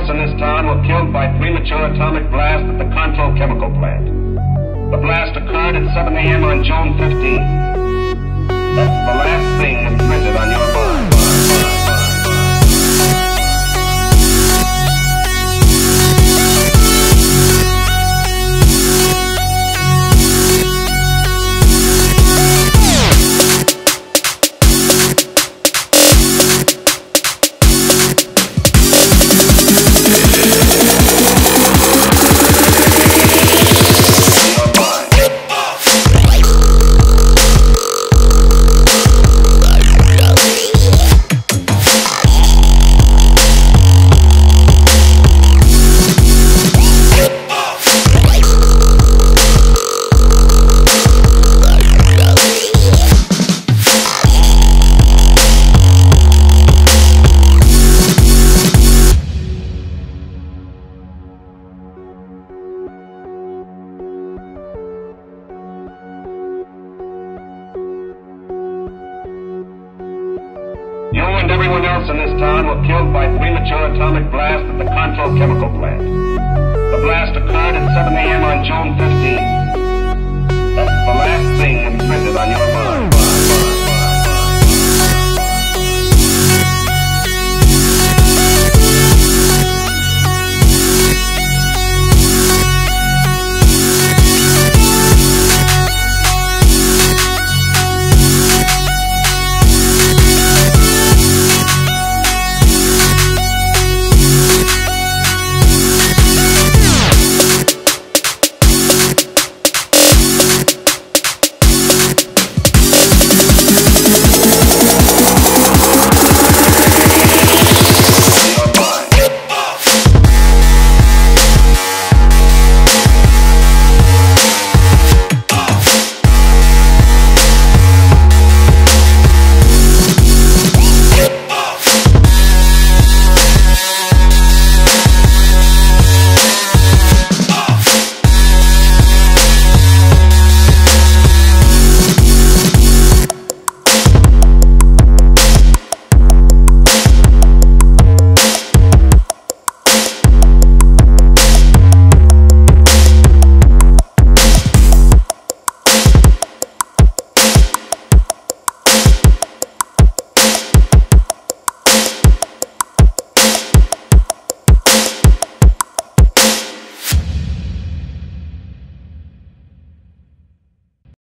else in this town were killed by premature atomic blast at the Control Chemical Plant. The blast occurred at 7 a.m. on June 15th. That's the last thing imprinted on your mind. You and everyone else in this town were killed by premature atomic blast at the Control Chemical Plant. The blast occurred at 7 a.m. on June 15th. That's the last thing imprinted on your mind.